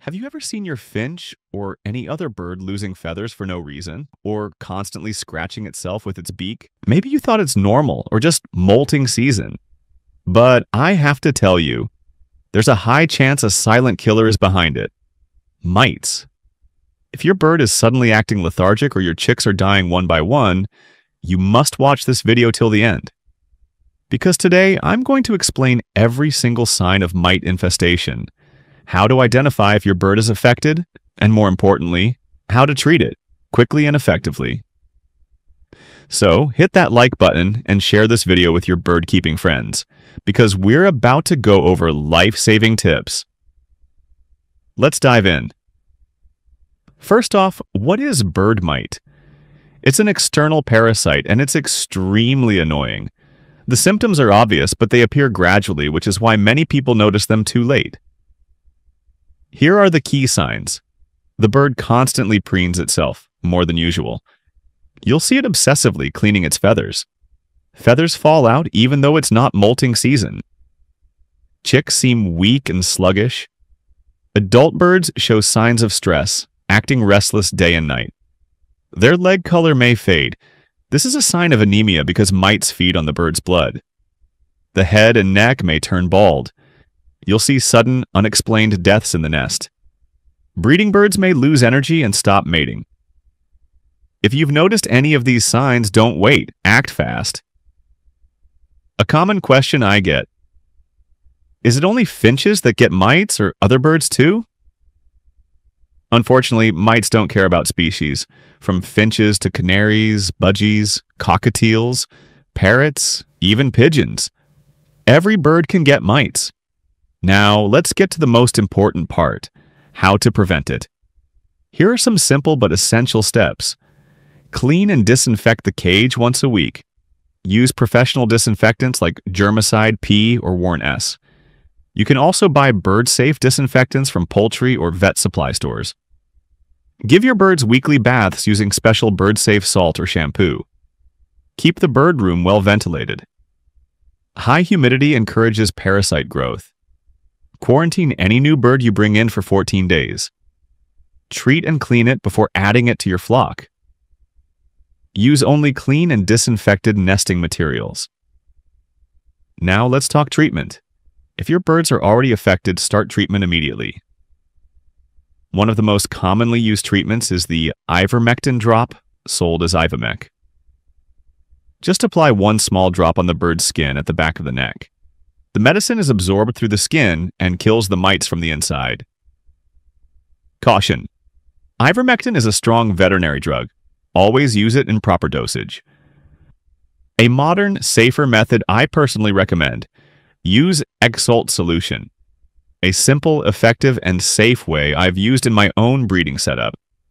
Have you ever seen your finch or any other bird losing feathers for no reason, or constantly scratching itself with its beak? Maybe you thought it's normal or just molting season. But I have to tell you, there's a high chance a silent killer is behind it. Mites. If your bird is suddenly acting lethargic or your chicks are dying one by one, you must watch this video till the end. Because today, I'm going to explain every single sign of mite infestation, how to identify if your bird is affected, and more importantly, how to treat it quickly and effectively. So, hit that like button and share this video with your bird-keeping friends, because we're about to go over life-saving tips. Let's dive in. First off, what is bird mite? It's an external parasite, and it's extremely annoying. The symptoms are obvious, but they appear gradually, which is why many people notice them too late. Here are the key signs. The bird constantly preens itself, more than usual. You'll see it obsessively cleaning its feathers. Feathers fall out even though it's not molting season. Chicks seem weak and sluggish. Adult birds show signs of stress, acting restless day and night. Their leg color may fade. This is a sign of anemia because mites feed on the bird's blood. The head and neck may turn bald. You'll see sudden, unexplained deaths in the nest. Breeding birds may lose energy and stop mating. If you've noticed any of these signs, don't wait. Act fast. A common question I get: is it only finches that get mites or other birds too? Unfortunately, mites don't care about species, from finches to canaries, budgies, cockatiels, parrots, even pigeons. Every bird can get mites. Now, let's get to the most important part: how to prevent it. Here are some simple but essential steps. Clean and disinfect the cage once a week. Use professional disinfectants like Germicide P or Warn S. You can also buy bird-safe disinfectants from poultry or vet supply stores. Give your birds weekly baths using special bird-safe salt or shampoo. Keep the bird room well ventilated. High humidity encourages parasite growth. Quarantine any new bird you bring in for 14 days. Treat and clean it before adding it to your flock. Use only clean and disinfected nesting materials. Now let's talk treatment. If your birds are already affected, start treatment immediately. One of the most commonly used treatments is the Ivermectin drop, sold as Ivomec. Just apply one small drop on the bird's skin at the back of the neck. The medicine is absorbed through the skin and kills the mites from the inside. Caution: Ivermectin is a strong veterinary drug. Always use it in proper dosage. A modern, safer method I personally recommend: use Exolt solution. A simple, effective, and safe way I've used in my own breeding setup.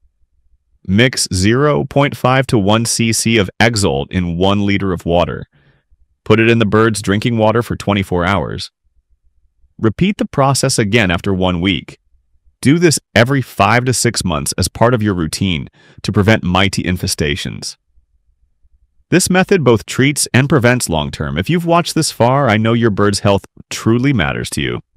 Mix 0.5 to 1 cc of Exolt in 1 liter of water. Put it in the bird's drinking water for 24 hours. Repeat the process again after 1 week. Do this every 5 to 6 months as part of your routine to prevent mite infestations. This method both treats and prevents long-term. If you've watched this far, I know your bird's health truly matters to you.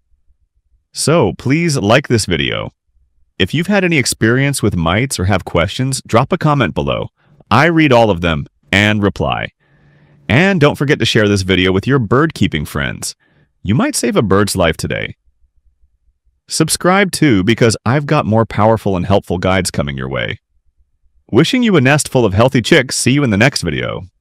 So please like this video. If you've had any experience with mites or have questions, drop a comment below. I read all of them and reply. And don't forget to share this video with your bird-keeping friends. You might save a bird's life today. Subscribe too, because I've got more powerful and helpful guides coming your way. Wishing you a nest full of healthy chicks. See you in the next video.